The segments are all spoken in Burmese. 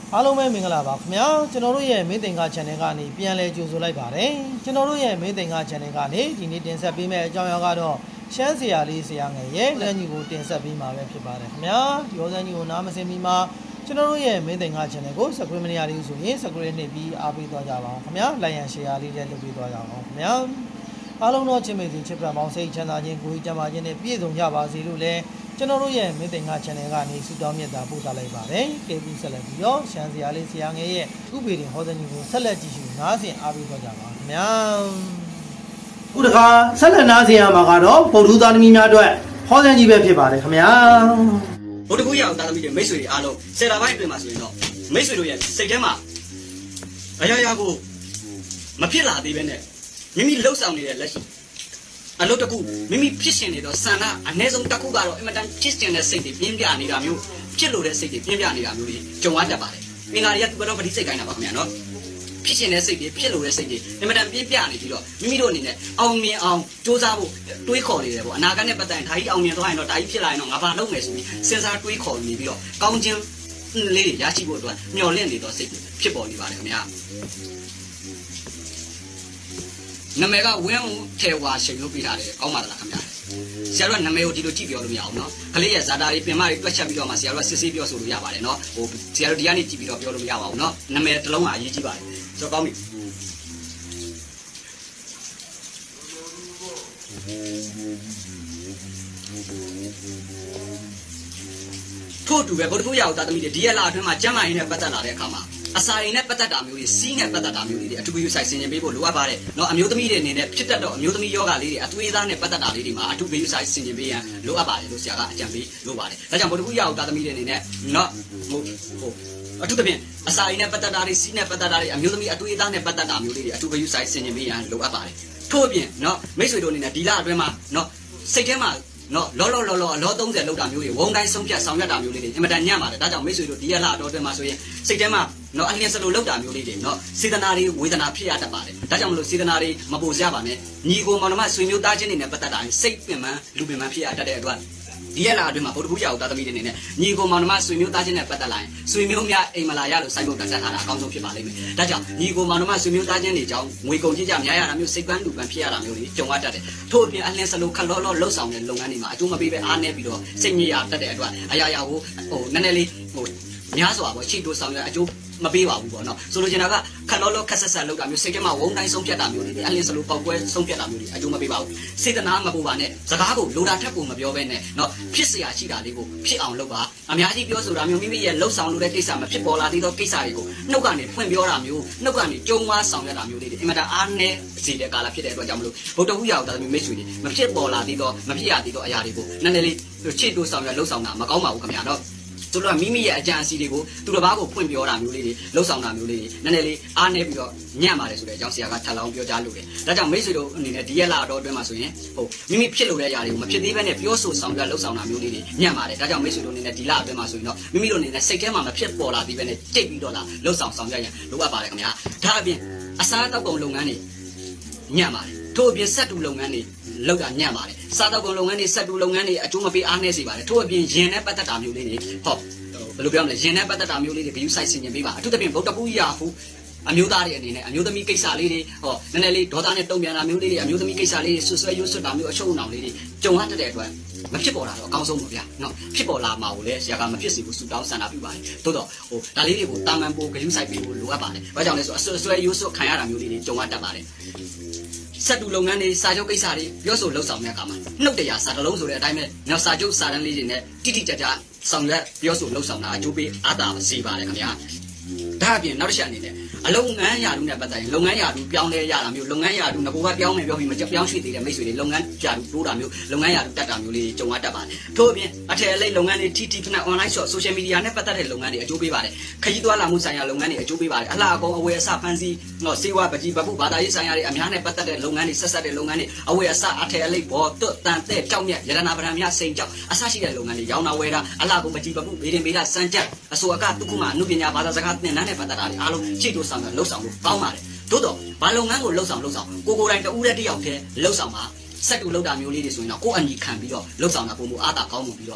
အားလုံးပဲမင်္ဂလာပါခင်ဗျာကျွန်တော်တို့ရဲ့မင်းသင်္ကာ channel ကနေပြန်လည်ကြိုဆိုလိုက်ပါတယ်ကျွန်တော်တို့ရဲ့မင်းသင်္ကာ channel ကနေဒီနေ့တင်ဆက်ပေးမယ့်အကြောင်းအရာကတော့ရှမ်းဆရာလေးဆရာငယ်ရဲ့လက်ညှိကိုတင်ဆက်ပေးမှာပဲဖြစ်ပါတယ်ခင်ဗျာဒီရောစံကြီးကိုနားမစင်မီမှာကျွန်တော်တို့ရဲ့မင်းသင်္ကာ channel ကို subscribe မနေရသေးဘူးဆိုရင် subscribe နှိပ်ပြီးအားပေးသွားကြပါအောင်ခင်ဗျာ like and share လေးလည်းလုပ်ပေးသွားကြအောင်ခင်ဗျာအားလုံးတော့ချင်းမေစီချစ်ပြပေါင်းစိတ်ချမ်းသာခြင်းကိုယ်ကြမ်းပါခြင်းနဲ့ပြည့်စုံကြပါစေလို့လည်းကျွန်တော်တို့ရဲ့မင်းသင်္ကာ channel ကနေဆုတောင်းမြတ်တာပို့သလိုက်ပါတယ်။ကေပူဆက်လက်ပြီးတော့ရှမ်းစရာလေးဆရာငယ်ရဲ့ဥပေရင်ဟောတဲ့ကြီးကိုဆက်လက်ကြည့်ရှုနားဆင်အားပေးသွားကြပါခင်ဗျာ။ခုတခါဆက်လက်နားဆင်ရမှာကတော့ဗုဒ္ဓသားသမီးများအတွက်ဟောတဲ့ကြီးပဲဖြစ်ပါတယ်ခင်ဗျာ။ဗုဒ္ဓဘုရားသားသမီးတွေမိတ်ဆွေတွေအားလုံးဆယ်လပိုင်းအတွင်းမှာဆိုရင်တော့မိတ်ဆွေတို့ရဲ့စိတ်ထဲမှာအရာရာကိုမဖြစ်လာသေးပဲနဲ့မိမိလှုပ်ဆောင်နေတဲ့လက်ရှိအလုပ်တကူမိမိဖြစ်ရှင်နေတော့ဆန္ဒအ ਨੇ ဆုံးတစ်ခုကတော့အင်မတန်ဖြစ်ရှင်တဲ့စိတ်တွေပြင်းပြနေတာမျိုးဖြစ်လို့တဲ့စိတ်တွေပြင်းပြနေတာမျိုးတွေကြုံရတတ်ပါတယ်။အင်္ဂါတွေကသူကတော့ပဋိစိတ်ကိုင်းတာပါခင်ဗျာနော်။ဖြစ်ရှင်တဲ့စိတ်တွေဖြစ်လို့တဲ့စိတ်တွေအင်မတန်ပြင်းပြနေပြီးတော့မိမိတို့အနေနဲ့အောင်မြင်အောင်စူးစမ်းဖို့တွေးခေါ်နေတယ်ပေါ့။အနာဂတ်နဲ့ပတ်သက်ရင်ဒါကြီးအောင်မြင်သွားရင်တော့ဒါကြီးဖြစ်လာရင်တော့ငါဘာလုပ်မယ်ဆိုပြီးစဉ်းစားတွေးခေါ်နေပြီးတော့ကောင်းခြင်းလေးတွေရရှိဖို့အတွက်မျှော်လင့်နေတော့စိတ်ဖြစ်ပေါ်နေပါတယ်ခင်ဗျာ။နာမည်ကဝင်းဦးထေဝါရှင်လို့ပြထားတယ်ကောင်းပါလားခင်ဗျာဆရာတို့ကနာမည်ကိုဒီလိုကြည့်ပြောလို့မရအောင်နော်ကလေးရဲ့ဇာတာတွေပင်မတွေတွက်ချက်ပြီးတော့မှဆရာတို့ကစစ်ဆေးပြောဆိုလို့ရပါတယ်နော်ဟိုဆရာတို့ဒီကနေကြည့်ပြီးတော့ပြောလို့မရပါဘူးနော်နာမည်တစ်လုံးကအရေးကြီးပါတယ်ဆိုတော့ကောင်းပြီထို့တူပဲဗုဒ္ဓဘုရားကိုသာသမီတွေဒီရက်လအတွင်းမှာကျမ်းမာရေးနဲ့ပတ်သက်လာတဲ့အခါမှာအစာရင်နဲ့ပတ်သက်တာမျိုးတွေစီးနဲ့ပတ်သက်တာမျိုးတွေအထူးဂရုစိုက်ဆင်ခြင်ပေးဖို့လိုအပ်ပါတယ်။နော်အမျိုးသမီးတွေအနေနဲ့ဖြစ်တတ်တော့အမျိုးသမီးယောဂလေးတွေအသွေးသားနဲ့ပတ်သက်တာလေးတွေမှာအထူးဂရုစိုက်ဆင်ခြင်ပေးရန်လိုအပ်ပါတယ်လို့ဆရာကအကြံပေးလိုပါတယ်။ဒါကြောင့်ဗုဒ္ဓဘုရားကိုသာသမီတွေအနေနဲ့နော်ဟိုအထူးသဖြင့်အစာရင်နဲ့ပတ်သက်တာတွေစီးနဲ့ပတ်သက်တာတွေအမျိုးသမီးအသွေးသားနဲ့ပတ်သက်တာမျိုးလေးတွေအထူးဂရုစိုက်ဆင်ခြင်ပေးရန်လိုအပ်ပါတယ်။ထို့အပြင်နော်မိတ်ဆွေတို့အနေနဲ့ဒီလအတွင်းမှာနော်စိတ်ထဲမှာနော်လောလော30လောက်တာမျိုးတွေဝုန်းတိုင်းဆုံးဖြတ်ဆောင်ရွက်တာမျိုးလေးတွေအင်မတန်ညံ့ပါတယ်ဒါကြောင့်မိတ်ဆွေတို့ဒီရက်လာတော့အတွင်းမှာဆိုရင်စိတ်ထဲမှာနော်အလျင်စလိုလောက်တာမျိုးလေးတွေနော်စေတနာတွေဝေဒနာဖြစ်ရတတ်ပါတယ်ဒါကြောင့်မလို့စေတနာတွေမပူစရပါနဲ့ညီကိုမောင်နှမဆွေမျိုးသားချင်းတွေနဲ့ပတ်သက်တာစိတ်ပင်ပန်းလူပင်ပန်းဖြစ်ရတတ်တဲ့အတွက်ဒီရက်လာအတွင်းမှာဗုဒ္ဓဘုရားကိုသားသမီးတွေနေနဲ့ညီကိုမောင်နှမဆွေမျိုးသားချင်းနဲ့ပတ်သက်လာရင်ဆွေမျိုးများအိမ်မလာရလို့စိုက်ဖို့တက်ဆက်ထားတာအကောင်းဆုံးဖြစ်ပါလိမ့်မယ်ဒါကြောင့်ညီကိုမောင်နှမဆွေမျိုးသားချင်းတွေကြောင့်ငွေကုန်ကြေးကြများရတာမျိုးစိတ်ပန်းလူပန်းဖြစ်ရတာမျိုးတွေကြုံရတတ်တယ်ထို့အပြင်အလင်းစလိုခက်လောလှုပ်ဆောင်တဲ့လုပ်ငန်းတွေမှာအကျိုးမပေးပဲအားနေပြီးတော့စိတ်ညစ်ရတတ်တဲ့အတွက်အရာရာကိုနည်းနည်းလေးများစွာပေါ့ချိတ်တိုးဆောင်ရအကျိုးမပေးပါဘူးပေါ့နော်ဆိုလိုချင်တာကခက်လောခက်ဆက်ဆက်လောက်တာမျိုးစိတ်ထဲမှာဝုန်းတိုင်းဆုံးဖြတ်တာမျိုးတွေအလင်းစလိုပေါက်ကွဲဆုံးဖြတ်တာမျိုးတွေအကျိုးမပေးပါဘူးစေတနာမပူပါနဲ့စကားကိုလိုတာထက်ကိုမပြောဘဲနဲ့နော်ဖြစ်เสียရှိတာလေးကိုဖြစ်အောင်လုပ်ပါအများကြီးပြောဆိုတာမျိုးမိမိရဲ့လှုပ်ဆောင်လို့တဲ့ကိစ္စမဖြစ်ပေါ်လာသေးသောကိစ္စတွေကိုနှုတ်ကနေဖွင့်ပြောတာမျိုးနှုတ်ကနေကြုံဝါဆောင်ရတာမျိုးတွေအင်မတန်အားနည်းစေတဲ့ကာလဖြစ်တဲ့အတွက်ကြောင့်မလို့ဗုဒ္ဓဟူရာသာသမီမိတ်ဆွေတွေမဖြစ်ပေါ်လာသေးသောမဖြစ်ရသေးသောအရာတွေကိုနည်းနည်းလေးချစ်တိုးဆောင်ရလှုပ်ဆောင်တာမကောင်းပါဘူးခင်ဗျာနော်သူတို့ကမိမိရဲ့အကြံအစီတွေကိုသူတစ်ပါးကိုဖွင့်ပြောတာမျိုးလေးတွေလှုပ်ဆောင်တာမျိုးလေးတွေနည်းနည်းလေးအားနေပြီးတော့ညံ့ပါတယ်ဆိုတဲ့အကြောင်းဆရာကထပ်လောင်းပြောကြားလို့တယ်။ဒါကြောင့်မိတ်ဆွေတို့အနေနဲ့ဒီရက်လာတော့အတွင်းမှာဆိုရင်မိမိဖြစ်လို့တဲ့အရာတွေကိုမဖြစ်သေးဘဲနဲ့ပြောဆိုဆောင်ပြလှုပ်ဆောင်တာမျိုးလေးတွေညံ့ပါတယ်။ဒါကြောင့်မိတ်ဆွေတို့အနေနဲ့ဒီလအတွင်းမှာဆိုရင်တော့မိမိတို့အနေနဲ့စိတ်ထဲမှာမဖြစ်ပေါ်လာသေးဘဲနဲ့တိတ်ပြီးတော့လာလှုပ်ဆောင်ဆောင်ပြရန်လိုအပ်ပါတယ်ခင်ဗျာ။ဒါအပြင်အစားအသောက်ကုန်လုပ်ငန်းတွေညံ့ပါတယ်။ထို့အပြင်စက်တူလုပ်ငန်းတွေလောက်တာညံ့ပါတယ်။စားသောက်ကုန်လုပ်ငန်းတွေစက်တူလုပ်ငန်းတွေအကျိုးမပေးအားနည်းစေပါတယ်။ထို့အပြင်ရင်နဲ့ပတ်သက်တာမျိုးလေးတွေဘယ်လိုပြောမလဲရင်နဲ့ပတ်သက်တာမျိုးလေးတွေဂရုစိုက်ဆင်ခြင်ပေးပါအထူးသဖြင့်ဗုဒ္ဓဘုရားဟုအမျိုးသားတွေအနေနဲ့အမျိုးသမီးကိစ္စလေးတွေနည်းနည်းလေးဒေါသနဲ့တုံ့ပြန်တာမျိုးလေးတွေအမျိုးသမီးကိစ္စလေးတွေဆွဆွဲရွတ်တာမျိုးအရှုံးအောင်လေးတွေကြုံရတတ်တဲ့အတွက်မဖြစ်ပေါ်လာတော့အကောင်းဆုံးပါဗျာနော်ဖြစ်ပေါ်လာမှာကိုလည်းဆရာကမဖြစ်စေဘူးဆူတောင်းဆန္ဒပြုပါတယ်သို့တော့ဒါလေးတွေကိုတာမန်ပိုဂရုစိုက်ပေးဖို့လိုအပ်ပါတယ်ဘာကြောင့်လဲဆိုအဆွဲရွတ်ခံရတာမျိုးလေးတွေကြုံရတတ်ပါတယ်စက်တူလုပ်ငန်းတွေစာချုပ်ကိစ္စတွေပြောဆိုလှုပ်ဆောင်တဲ့အခါမှာနှုတ်တရားစာတလုံးဆိုတဲ့အတိုင်းပဲနောက်စာချုပ်စာတမ်းလေးတွေနဲ့တိတိကျကျဆောင်ရွက်ပြောဆိုလှုပ်ဆောင်တာအကျိုးပေးအားသာစေပါတယ်ခင်ဗျာဒါအပြင်နောက်တစ်ချက်အနေနဲ့အလုပ်ငန်းရာထူးနဲ့ပတ်သက်ရင်လုပ်ငန်းရာထူးပြောင်းလဲရတာမျိုးလုပ်ငန်းရာထူးငကိုကပြောင်းမယ်ပြောပြီးမပြောင်းရွှေ့သေးတဲ့မိတ်ဆွေတွေလုပ်ငန်းရာထူးတိုးတာမျိုးလုပ်ငန်းရာထူးတက်တာမျိုးလေးကြုံရတတ်ပါတယ်ထို့အပြင်အထည်အလိပ်လုပ်ငန်းတွေTT နဲ့ online shop social media နဲ့ပတ်သက်တဲ့လုပ်ငန်းတွေအကျိုးပေးပါတယ်ခရီးသွားလာမှုဆိုင်ရာလုပ်ငန်းတွေအကျိုးပေးပါတယ်အလှအကုန်အဝယ်အစဖန်စီစေဝါပကြီးပပုဘာသာရေးဆိုင်ရာတွေအများနဲ့ပတ်သက်တဲ့လုပ်ငန်းတွေဆက်ဆက်တဲ့လုပ်ငန်းတွေအဝယ်အစအထည်အလိပ်ဘောတွတ်တန်တဲ့ကြောက်မြတ်ရတနာပဒံမြစိန်ကြောက်အစရှိတဲ့လုပ်ငန်းတွေရောင်းတာဝယ်တာအလှကုန်ပကြီးပပုဘေးတင်ဘေးတာစံကြက်အစိုးအကတုခုမှအမှုပညာဘာသာစကားသင်တန်းနဲ့ပတ်သက်တာတွေအားလုံးချိတ်တို့ဆောင်လှုပ်ဆောင်လို့ကောင်းပါတယ်သို့တော့ဘာလုပ်ငန်းကိုလှုပ်ဆောင်ကိုယ်တိုင်တူတဲ့တယောက်တည်းလှုပ်ဆောင်မှာစက်တူလှုပ်တာမျိုးလေးတွေဆိုရင်တော့ကိုယ်အညီခံပြီးတော့လှုပ်ဆောင်တာပုံမူအားတာကောင်းမှုပြီးတော့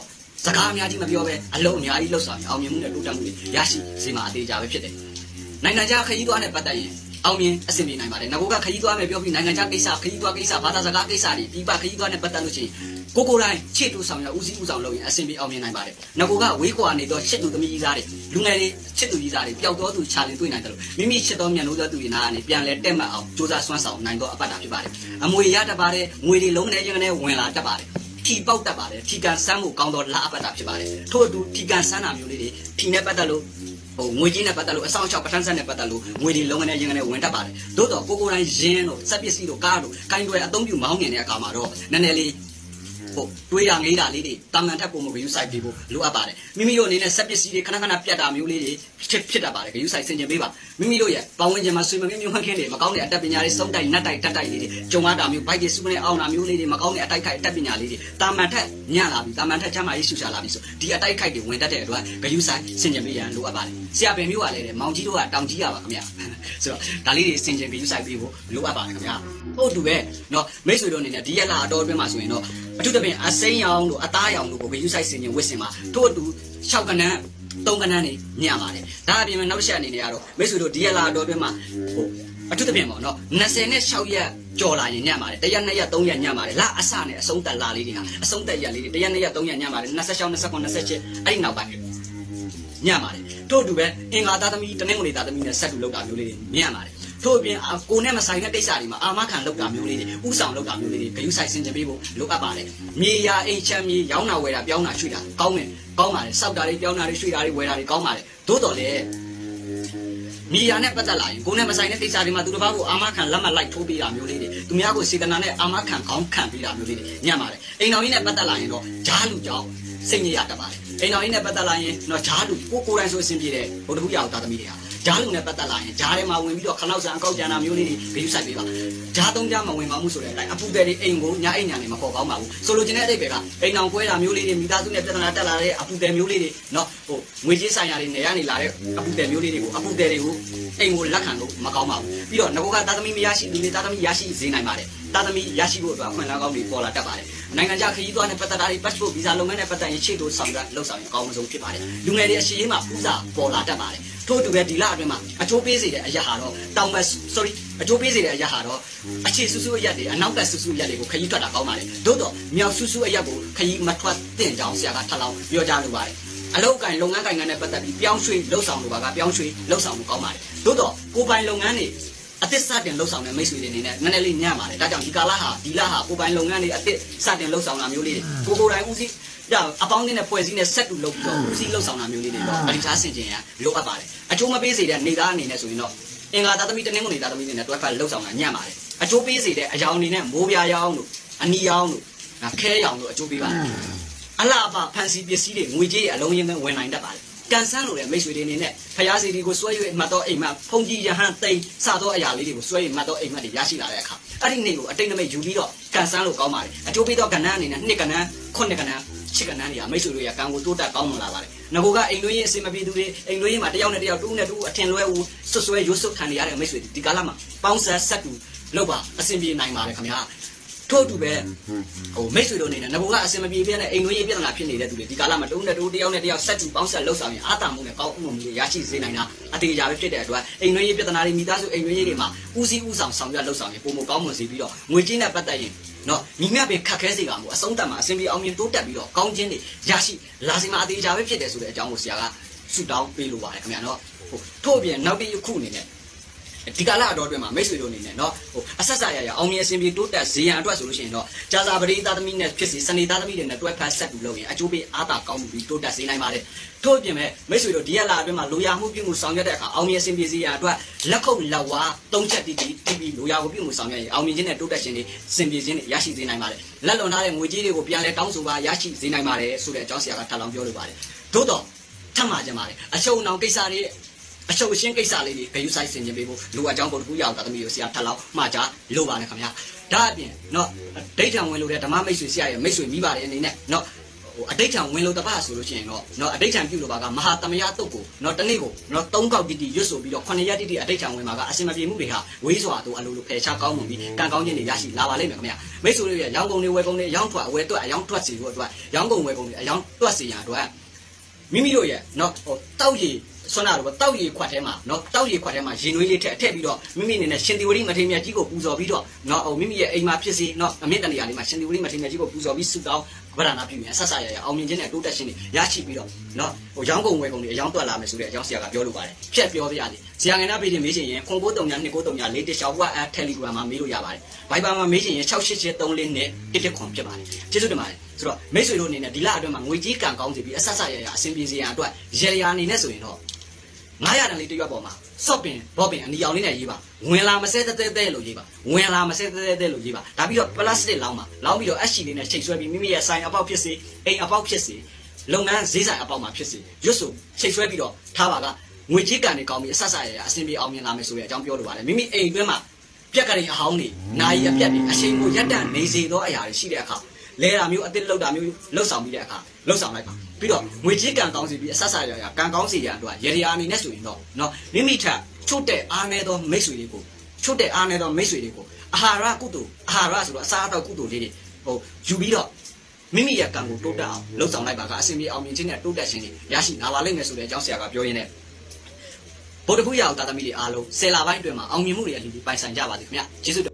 စကားအများကြီးမပြောပဲအလုံးအများကြီးလှုပ်ဆောင်ရင်အောင်မြင်မှုနဲ့တိုးတက်မှုတွေရရှိစေမှာအသေးကြပဲဖြစ်တယ်နိုင်ငံခြားခရီးသွားနဲ့ပတ်သက်ရင်အောင်မြင်အဆင်ပြေနိုင်ပါတယ်ငါကခရီးသွားမယ်ပြောပြီးနိုင်ငံခြားကိစ္စခရီးသွားကိစ္စဘာသာစကားကိစ္စတွေပြည်ပခရီးသွားနဲ့ပတ်သက်လို့ရှိရင်ကိုတိုင်းချစ်တူဆောင်ရဦးစီးဦးဆောင်လုပ်ရင်အဆင်ပြေအောင်မြင်နိုင်ပါတယ်ငါကဝေးကွာနေတော့ချစ်သူသမီးကြီးသားတွေလူငယ်တွေချစ်သူကြီးသားတွေပျောက်တော်သူခြာလင်တွေ့နိုင်တယ်လို့မိမိချစ်တော်မြတ်လို့သောသူတွေနာကနေပြန်လဲတက်မှတ်အောင်စူးစမ်းစွမ်းဆောင်နိုင်တော့အပတ်တာဖြစ်ပါတယ်အမွေရတတ်ပါတယ်ငွေတွေလုံးနေခြင်းနဲ့ဝင်လာတတ်ပါတယ်ထီပေါက်တတ်ပါတယ်ထီကန်ဆန်းမှုကောင်းတော့လာအပတ်တာဖြစ်ပါတယ်ထို့အတူထီကန်ဆန်းတာမျိုးလေးတွေထီနဲ့ပတ်သက်လို့ငွေကြီးနဲ့ပတ်သက်လို့အဆောင်အရှောက်ပထန်းဆက်နဲ့ပတ်သက်လို့ငွေတွေလုံးနေခြင်းနဲ့ဝင်တတ်ပါတယ်သို့တော့ကိုတိုင်းရင်းတို့စက်ပစ္စည်းတို့ကားတို့ကိုင်းတွယ်အသုံးပြုမောင်းနေတဲ့အခါမှာတော့နည်းနည်းလေးတွေးတာငေးတာလေးတွေတာမန်ထက်ပုံမဂရုစိုက်ပြီးဖို့လိုအပ်ပါတယ်မိမိတို့အနေနဲ့စက်ပစ္စည်းတွေခဏခဏပြတ်တာမျိုးလေးတွေဖြစ်တတ်ပါတယ်ဂရုစိုက်ဆင်ခြင်ပေးပါမိမိတို့ရဲ့ပတ်ဝန်းကျင်မှာဆွေမမျိုးမျိုးမှန်းခင်းတွေမကောင်းတဲ့အတတ်ပညာတွေစုံတိုက်နတ်တိုက်တက်တိုက်လေးတွေကြုံရတာမျိုးဘိုက်တွေစုကနေအောင်တာမျိုးလေးတွေမကောင်းတဲ့အတိုက်ခိုက်အတတ်ပညာလေးတွေတာမန်ထက်ညံ့လာပြီတာမန်ထက်ချမ်းသာရေးရှုရှာလာပြီဆိုဒီအတိုက်ခိုက်တွေဝင်တတ်တဲ့အတွက်ဂရုစိုက်ဆင်ခြင်ပေးရန်လိုအပ်ပါတယ်ဆရာပင်မျိုးကလည်းမောင်ကြီးတို့ကတောင်ကြီးရပါခင်ဗျာဆိုတော့ဒါလေးတွေဆင်ခြင်ဂရုစိုက်ပေးဖို့လိုအပ်ပါတယ်ခင်ဗျာဟုတ်တူပဲเนาะမိတ်ဆွေတို့အနေနဲ့ဒီရက်လာအတော်အတွင်းမှာဆိုရင်တော့အထူးသဖြင့်အစိမ်းရောင်တို့အသားရောင်တို့ကိုဂရုစိုက်ဆင်ခြင်ဝစ်စင်မှာထို့အတူ6ကနန်း3ကနန်းနေညံ့ပါတယ်ဒါအပြင်မှာနောက်တစ်ချက်အနေနဲ့ကတော့မိတ်ဆွေတို့ဒီရက်လာအတော်အတွင်းမှာအထူးသဖြင့်ပေါ့เนาะ26ရက်ကြော်လာရင်ညံ့ပါတယ်1ရက်2ရက်3ရက်ညံ့ပါတယ်လအစနဲ့အဆုံးသက်လာလေးတွေဟာအဆုံးသက်ရက်လေးတွေ1ရက်2ရက်3ရက်ညံ့ပါတယ်26 29 27အဲ့ဒီနောက်ပိုင်းညံ့ပါတယ်ထို့အတူပဲအင်္ဂါသားသမီးတနင်္ဂနွေသားသမီးနဲ့ဆက်တူလောက်တာမျိုးလေးတွေညံ့ပါတယ်ထို့အပြင်ကိုနဲ့မဆိုင်တဲ့ကိစ္စတွေမှာအာမခံလောက်တာမျိုးလေးတွေဥဆောင်လောက်တာမျိုးလေးတွေဂရုစိုက်ဆင်ခြင်ပေးဖို့လိုအပ်ပါတယ်မြေယာအိမ်ချမ်းမြေရောင်းတာဝယ်တာပြောင်းတာရွှေ့တာကောင်းပါတယ်စောက်တာတွေပြောင်းတာတွေရွှေ့တာတွေဝယ်တာတွေကောင်းပါတယ်သို့တော်လည်းမြေယာနဲ့ပတ်သက်လာရင်ကိုနဲ့မဆိုင်တဲ့ကိစ္စတွေမှာသူတစ်ပါးကိုအာမခံလက်မှတ်လိုက်ထိုးပေးတာမျိုးလေးတွေသူများကိုစေတနာနဲ့အာမခံခေါင်းခံပေးတာမျိုးလေးတွေညံ့ပါတယ်အိမ်တော်ကြီးနဲ့ပတ်သက်လာရင်တော့ဂျားလူကြောင့်စိတ်ညစ်ရတတ်ပါတယ်အိမ်တော်ကြီးနဲ့ပတ်သက်လာရင်တော့ဂျားလူကိုတိုင်းဆိုအဆင်ပြေတဲ့ဘုဒ္ဓဘုရားသားသမီးတွေဟာဂျားလူနဲ့ပတ်သက်လာရင်ဂျားထဲမှာဝင်ပြီးတော့ခနောက်ဆန်အကောက်ကျန်တာမျိုးလေးတွေဂရုစိုက်ပေးပါဂျားသုံးကြားမဝင်ပါမှုဆိုတဲ့အတိုင်းအပူတယ်တွေအိမ်ကိုညာအိမ်ညာနေမပေါ်ကောင်းပါဘူးဆိုလိုချင်တဲ့အဓိပ္ပာယ်ကအိမ်အောင်ကွဲတာမျိုးလေးတွေမိသားစုနဲ့ပြဿနာတက်လာတဲ့အပူတယ်မျိုးလေးတွေနော်ငွေကြေးဆိုင်ရာတွေနေရနေလာတဲ့အပူတယ်မျိုးလေးတွေကိုအပူတယ်တွေကိုအိမ်ကိုလက်ခံလို့မကောင်းပါဘူးပြီးတော့ငကိုကသားသမီးမရရှိလူတွေသားသမီးရရှိစေနိုင်ပါတယ်သားသမီးရရှိဖို့အတွက်အခွင့်အလမ်းကောင်းတွေပေါ်လာတတ်ပါတယ်နိုင်ငံခြားခရီးသွားနဲ့ပတ်သက်တာတွေ passport visa လုပ်ငန်းနဲ့ပတ်သက်ရင်ရှေ့တို့ဆောင်ရွက်လုပ်ဆောင်ရင်အကောင်းဆုံးဖြစ်ပါတယ်လူငယ်တွေအရှိရေးမှာပူစာပေါ်လာတတ်ပါတယ်ထို့အတူပဲဒီလအတွင်းမှာအချိုးပေးစေတဲ့အရာဟာတော့အချိုးပေးစေတဲ့အရာဟာတော့အခြေဆူဆူအရက်တွေအနောက်ကဆူဆူအရက်တွေကိုခရီးထွက်တာကောင်းပါတယ်သို့တော့မြောက်ဆူဆူအရက်ကိုခရီးမထွက်သင့်ကြောင်းဆရာကထပ်လောင်းပြောကြားလိုပါတယ်အလုပ်ကိုင်လုပ်ငန်းကိုင်ငန်းနဲ့ပတ်သက်ပြီးပြောင်းရွှေ့လှုပ်ဆောင်လိုပါကပြောင်းရွှေ့လှုပ်ဆောင်မှုကောင်းပါတယ်သို့တော့ကိုပိုင်လုပ်ငန်းတွေအသစ်စတင်လှုပ်ဆောင်တဲ့မိတ်ဆွေတွေအနေနဲ့နည်းနည်းလေးညံ့ပါတယ်ဒါကြောင့်ဒီလဟာကိုပိုင်လုပ်ငန်းတွေအသစ်စတင်လှုပ်ဆောင်တာမျိုးလေးတွေကိုတိုင်းဦးစီးအပေါင်းနဲ့ဖွဲ့စည်းနဲ့ဆက်တူလုပ်ပြီးတော့ဦးစီးလှုပ်ဆောင်တာမျိုးလေးတွေတော့အတိထားဆင်ခြင်ရလိုအပ်ပါတယ်အချိုးမပေးစေတဲ့နေသားအနေနဲ့ဆိုရင်တော့အင်္ဂါသားသမီးတနင်္ဂနွေသားသမီးတွေနဲ့တွဲဖက်လှုပ်ဆောင်တာညံ့ပါတယ်အချိုးပေးစေတဲ့အယောင်အနေနဲ့မိုးပြားရောင်းတို့အနီရောင်းတို့ခဲရောင်တို့အချိုးပေးပါတယ်အလားပါဖန်စီပစ္စည်းတွေငွေကြေးအလုံးရင်းနဲ့ဝင်နိုင်တတ်ပါတယ်ကန်ဆန်းလိုတဲ့မိတ်ဆွေတွေအနေနဲ့ဖျားစီတွေကိုစွဲ၍မှတ်တော့အိမ်မက်ဖုန်ကြီးရဟန်းသိမ်းစတော့အရာလေးတွေကိုစွဲ၍မှတ်တော့အိမ်မက်တွေရရှိလာတဲ့အခါအဲ့ဒီနေ့ကိုအတိတ်နမိတ်ယူပြီးတော့ကန်ဆန်းလို့ကောင်းပါတယ်အကျိုးပေးတော့ကဏ္ဍအနေနဲ့2ကဏ္ဍ9ကဏ္ဍ10ကဏ္ဍတွေကမိတ်ဆွေတို့ရဲ့ကံကိုတိုးတက်ကောင်းမွန်လာပါတယ်ငကိုကအိမ်တွင်းရေးအစင်မပြေသူတွေအိမ်တွင်းရေးမှာတယောက်နဲ့တယောက်တူးနဲ့တူးအထင်လွဲဦးဆွဆွဲရွတ်ဆွခံနေရတဲ့မိတ်ဆွေဒီကာလမှာပေါင်းဆက်တူလောက်ပါအစင်ပြေနိုင်ပါတယ်ခင်ဗျာထို့တူပဲမိတ်ဆွေတို့အနေနဲ့ငကိုကအစင်မပြေပြတဲ့အိမ်တွင်းရေးပြဿနာဖြစ်နေတဲ့သူတွေဒီကာလမှာတူးနဲ့တူးတယောက်နဲ့တယောက်ဆက်တူပေါင်းဆက်လှုပ်ဆောင်ရင်အာသာမှုနဲ့ကောင်းမှုတွေရရှိစေနိုင်တာအတေးကြပဲဖြစ်တဲ့အတွက်အိမ်တွင်းရေးပြဿနာတွေမိသားစုအိမ်တွင်းရေးတွေမှာဦးစီးဦးဆောင်ဆောင်ရွက်လှုပ်ဆောင်ရင်ပုံမကောင်းမွန်စေပြီးတော့ငွေကြေးနဲ့ပတ်သက်ရင်နော်ညီမပင်ခက်ခဲစေကမှုအဆုံးသတ်မှာအစဉ်ပြေအောင်မြင်တိုးတက်ပြီးတော့ကောင်းခြင်းတွေရရှိလာစီမှာအသေးချာပဲဖြစ်တယ်ဆိုတဲ့အကြောင်းကိုဆရာကဆုတောင်းပေးလိုပါတယ်ခင်ဗျာနော်ထို့အပြင်နောက်တစ်ခုအနေနဲ့ဒီကာလအတော်အတွင်းမှာမိတ်ဆွေတို့အနေနဲ့နော်အဆက်ဆက်ရအောင်မြင်အစဉ်ပြေတိုးတက်ဇေယံအတွက်ဆိုလို့ရှိရင်တော့ကြာစာပရိသတ်သမီးနဲ့ဖြစ်စီစနေသားသမီးတွေနဲ့တွဲဖက်ဆက်ပြီးလုပ်ရင်အကျိုးပေးအားသာကောင်းမှုပြီးတိုးတက်စေနိုင်ပါတယ်ထို့အပြင်ပဲမိတ်ဆွေတို့ဒီရက်လာအတွင်းမှာလိုရာမှုပြုမှုဆောင်ရွက်တဲ့အခါအောင်မြင်အစဉ်ပြေဇေယံအတွက်လက်ခုပ်လက်ဝါး၃ချက်တီးပြီးလိုရာကိုပြုမှုဆောင်ရွက်ရင်အောင်မြင်ခြင်းနဲ့တိုးတက်ခြင်းတွေစင်ပြေခြင်းတွေရရှိစေနိုင်ပါတယ်လက်လွန်ထားတဲ့ငွေကြေးတွေကိုပြန်လဲတောင်းဆိုပါရရှိစေနိုင်ပါတယ်ဆိုတဲ့အကြောင်းဆရာကထပ်လောင်းပြောလိုပါတယ်သို့တော့ထပ်မှာကြပါတယ်အရှုံအောင်ကိစ္စတွေအချုပ်ရှင်းကိစ္စလေးတွေဂရုစိုက်ဆင်ခြင်ပေးဖို့လူအကြောင်းပုံတစ်ခုရအောင်သမီးကိုဆရာထပ်လောက်မှကြလိုပါတယ်ခင်ဗျာဒါအပြင်နော်ဒိဋ္ဌံဝင်လို့တဲ့ဓမ္မမိတ်ဆွေဆရာရဲ့မိတ်ဆွေမိပါတယ်အနေနဲ့နော်အတိတ်ထံဝင်လို့တပတ်ဆိုလို့ရှိရင်တော့เนาะအတိတ်ထံပြုလို့ပါကမဟာသမယတုတ်ကိုเนาะတနေ့ကိုเนาะ3ကောက်တိတိရွတ်ဆိုပြီးတော့9ရက်တိတိအတိတ်ထံဝင်မှာကအစင်မပြေမှုတွေဟာဝေးစွာတို့အလိုလိုဖယ်ရှားကောင်းမှုပြီးကံကောင်းခြင်းတွေရရှိလာပါလိမ့်မယ်ခင်ဗျာမိတ်ဆွေတို့ရဲ့ရောင်းကုန်တွေဝယ်ကုန်တွေအယောင်းထွက်အဝယ်တွက်အယောင်းတွက်စီတို့အတွက်ရောင်းကုန်ဝယ်ကုန်တွေအယောင်းတွက်စီရန်အတွက်မိမိတို့ရဲ့เนาะတောက်ရည်ဆွမ်းနာတော့တောက်ရည်ခွက်ထဲမှာเนาะတောက်ရည်ခွက်ထဲမှာရင်နွေးလေးထည့်ပြီးတော့မိမိအနေနဲ့ရှင်သီဝရီမထေရမြတ်ကြီးကိုပူဇော်ပြီးတော့เนาะမိမိရဲ့အိမ်မှာဖြစ်စီเนาะအမြင့်တနေရာလေးမှာရှင်သီဝရီမထေရမြတ်ကြီးကိုပူဇော်ပြီးဆုတောင်းဗရဏပြုရင်ဆက်ဆက်ရအောင်မြင်ခြင်းနဲ့တိုးတက်ခြင်းတွေရရှိပြီးတော့เนาะရောင်းကုန်ဝယ်ကုန်တွေအယောင်းတွက်လာမယ်ဆိုတဲ့အကြောင်းဆရာကပြောလိုပါတယ်ဖြတ်ပြောပြရစီဆရာငယ်နာပေးခြင်းမေးချင်ရင်09392994ရှောက်ဝက် Telegram မှာမေးလို့ရပါတယ် Viber မှာမေးချင်ရင်68834နဲ့တစ်ခွန်ဖြစ်ပါတယ်ကျေးဇူးတင်ပါတယ်ဆိုတော့မိတ်ဆွေတို့အနေနဲ့ဒီလအတွင်းမှာငွေကြီးကံကောင်းစီပြီးအဆက်ဆက်ရအဆင်ပြေစေရန်အတွက်ရေရာအနေနဲ့ဆိုရင်တော့900တန်လေးတရွက်ပေါ်မှာစော့ပင်ဘော့ပင်အနီအောင်လေးနဲ့ရေးပါဝင်လာမစဲတဲလို့ရေးပါဝင်လာမစဲတဲလို့ရေးပါဒါပြီးတော့ပလတ်စတစ်လောင်းပါလောင်းပြီးတော့အက်ရှီလေးနဲ့ချိတ်ဆွဲပြီးမိမိရဲ့ဆိုင်အပေါက်ဖြစ်စေအိမ်အပေါက်ဖြစ်စေလုပ်ငန်းဈေးဆိုင်အပေါက်မှာဖြစ်စေရွတ်ဆိုချိတ်ဆွဲပြီးတော့ထားပါကငွေကြီးကံတွေကောင်းပြီးအဆက်ဆက်ရအဆင်ပြေအောင်မြင်လာမယ်ဆိုတဲ့အကြောင်းပြောလိုပါတယ်မိမိအိမ်အတွင်းမှာပြက်ကလေးအဟောင်းတွေနိုင်ရပြက်တွေအချိန်ကိုရက်တန့်နေစေသောအရာတွေရှိတဲ့အခါလဲတာမျိုးအသစ်လောက်တာမျိုးလှုပ်ဆောင်ပြီးတဲ့အခါလှုပ်ဆောင်လိုက်ပါပြီးတော့ငွေကြီးကံကောင်းစီပြီးအဆက်ဆက်ရကံကောင်းစီရအတွက်ရေရာအနေနဲ့ဆိုရင်တော့เนาะမိမိထက်ချွတ်တဲ့အားနည်းသောမိတ်ဆွေတွေကိုချွတ်တဲ့အားနည်းသောမိတ်ဆွေတွေကိုအာဟာရကုသိုလ်အာဟာရဆိုတော့အစားအသောက်ကုသိုလ်လေးတွေယူပြီးတော့မိမိရဲ့ကံကိုတိုးတက်အောင်လှုပ်ဆောင်လိုက်ပါကအစဉ်ပြေအောင်မြင်ခြင်းနဲ့တိုးတက်ခြင်းတွေရရှိလာပါလိမ့်မယ်ဆိုတဲ့အကြောင်းဆရာကပြောရင်းနဲ့ဗုဒ္ဓဘုရားအောင်တာသမီတွေအားလုံး10လပိုင်းအတွင်းမှာအောင်မြင်မှုတွေအလူပိုင်ဆိုင်ကြပါသည်ခင်ဗျာကျေးဇူး